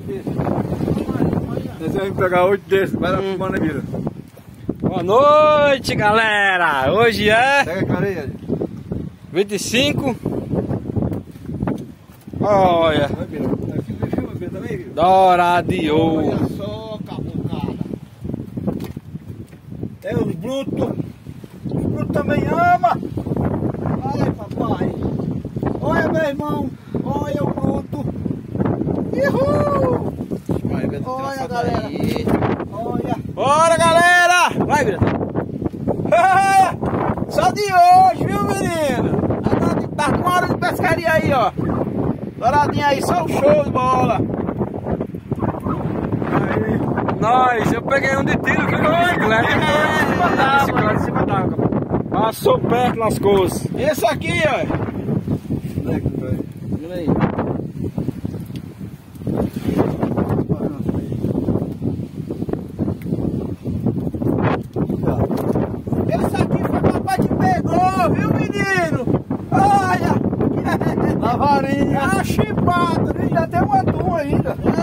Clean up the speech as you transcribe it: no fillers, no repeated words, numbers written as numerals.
desses. Nós vamos pegar 8 desses, vai lá pro Mano Vira. Boa noite, galera! Hoje é... Pega a careia ali. 25. Olha. Vai, Bira. Aqui me filma, Bira, também, viu? Dourado de ouro. Olha só, cabucada. É os brutos. Os brutos também ama. Olha aí, papai. Olha, meu irmão. Olha o bruto. Uhul. Olha, galera. Olha. Bora, galera! Vai, Bira. Só de hoje, viu, menino? Tá com hora de pescaria aí, ó. Douradinho aí, só um show de bola. Aí, nós, eu peguei um de tiro que foi bicicleta. Passou perto nas coisas. Esse aqui, ó. Olha aí. Esse aqui foi papai que pegou, viu, menino? Olha! Na varinha. A chibata, já tem um atum ainda.